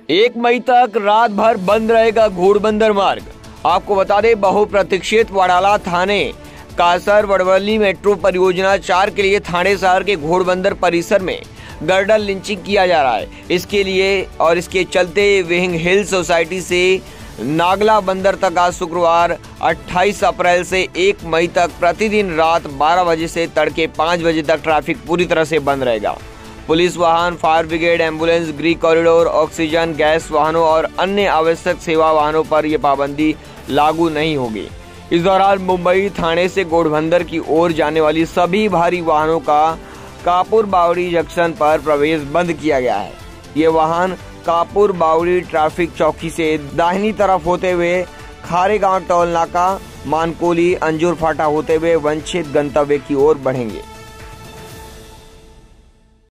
1 मई तक रात भर बंद रहेगा घोड़बंदर मार्ग। आपको बता दें, बहुप्रतीक्षित वडाला थाने कासर वडवली मेट्रो परियोजना 4 के लिए थाने शहर के घोड़बंदर परिसर में गर्डर लिंचिंग किया जा रहा है। इसके चलते विंग हिल सोसाइटी से नागला बंदर तक आज शुक्रवार 28 अप्रैल से 1 मई तक प्रतिदिन रात 12 बजे से तड़के 5 बजे तक ट्रैफिक पूरी तरह से बंद रहेगा। पुलिस वाहन, fire brigade, ambulance, green corridor, oxygen, gas वाहनों और अन्य आवश्यक सेवा वाहनों पर यह पाबंदी लागू नहीं होगी। इस दौरान मुंबई थाने से घोड़बंदर की ओर जाने वाली सभी भारी वाहनों का कापुर बावड़ी जंक्शन पर प्रवेश बंद किया गया है। ये वाहन कापुर बावड़ी ट्रैफिक चौकी से दाहिनी तरफ होते हुए खारेगांव टोल नाका, मानकोली, अंजुर फाटा होते हुए वंचित गंतव्य की ओर बढ़ेंगे।